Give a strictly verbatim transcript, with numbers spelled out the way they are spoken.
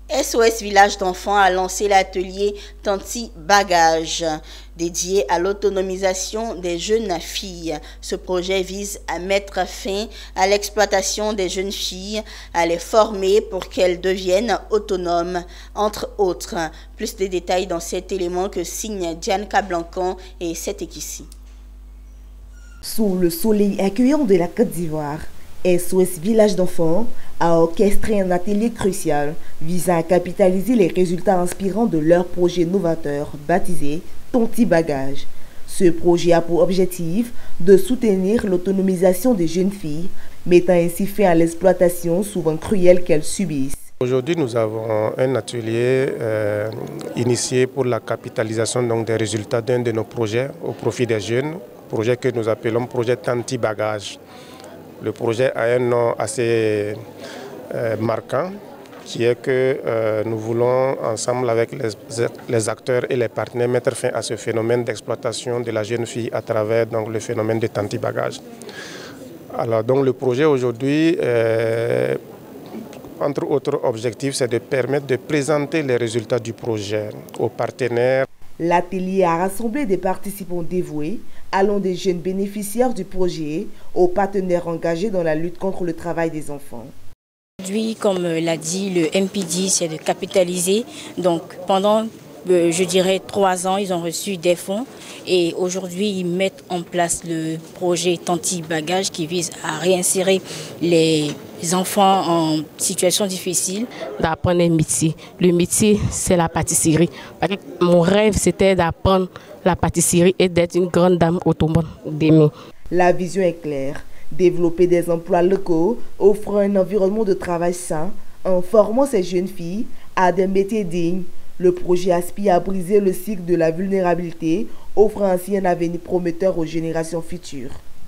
S O S Village d'enfants a lancé l'atelier Tanti Bagage, dédié à l'autonomisation des jeunes filles. Ce projet vise à mettre fin à l'exploitation des jeunes filles, à les former pour qu'elles deviennent autonomes, entre autres. Plus de détails dans cet élément que signe Diane Cablancan et Seth Ekissi. Sous le soleil accueillant de la Côte d'Ivoire, S O S Village d'enfants a orchestré un atelier crucial visant à capitaliser les résultats inspirants de leur projet novateur baptisé Tanti Bagage. Ce projet a pour objectif de soutenir l'autonomisation des jeunes filles, mettant ainsi fin à l'exploitation souvent cruelle qu'elles subissent. Aujourd'hui, nous avons un atelier euh, initié pour la capitalisation donc, des résultats d'un de nos projets au profit des jeunes, projet que nous appelons projet Tanti Bagage. Le projet a un nom assez euh, marquant, qui est que euh, nous voulons, ensemble avec les, les acteurs et les partenaires, mettre fin à ce phénomène d'exploitation de la jeune fille à travers donc, le phénomène de Tanti Bagage. Alors, donc, le projet aujourd'hui, euh, entre autres objectifs, c'est de permettre de présenter les résultats du projet aux partenaires. L'atelier a rassemblé des participants dévoués, allant des jeunes bénéficiaires du projet aux partenaires engagés dans la lutte contre le travail des enfants. Aujourd'hui, comme l'a dit le M P D, c'est de capitaliser. Donc pendant, euh, je dirais, trois ans, ils ont reçu des fonds et aujourd'hui, ils mettent en place le projet Tanti Bagage qui vise à réinsérer les enfants en situation difficile. D'apprendre un métier. Le métier, c'est la pâtisserie. Mon rêve, c'était d'apprendre la pâtisserie et d'être une grande dame autonome d'aimer. La vision est claire. Développer des emplois locaux, offrant un environnement de travail sain, en formant ces jeunes filles à des métiers dignes. Le projet aspire à briser le cycle de la vulnérabilité, offrant ainsi un avenir prometteur aux générations futures.